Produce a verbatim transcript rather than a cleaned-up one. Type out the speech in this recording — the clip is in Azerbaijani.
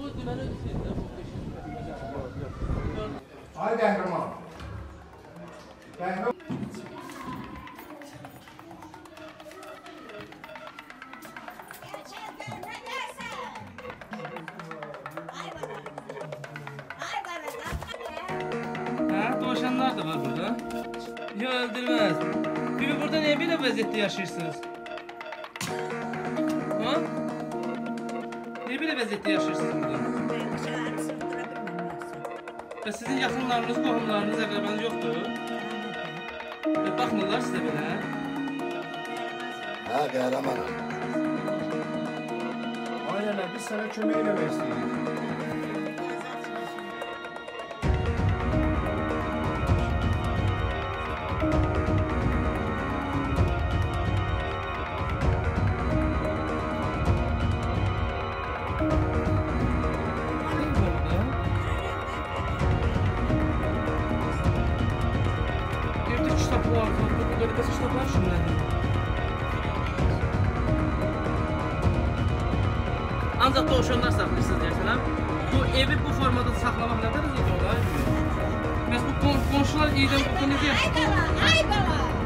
Ay qəhrəman. Qəhrəman. Doşanlar da var burada. Yok öldürmez. Bibi burada niye böyle vaziyette yaşıyorsunuz? Ha? Niye böyle vaziyette yaşıyorsunuz burada? Ve sizin yakınlarınız, qohumlarınız, əqrəbanız yoxdur? Ve baxmırlar sizə belə? Ha qəhrəmanım. Aynen biz sana kömək eləmək istəyirik. Ancaq doğuşanlar saxlayırsınız deyəsən, bu evi bu formada saxlamaq nə qədər zor olar? Məs bu qonşular iyidən bu necə yaşayır? Ay bala, ay bala!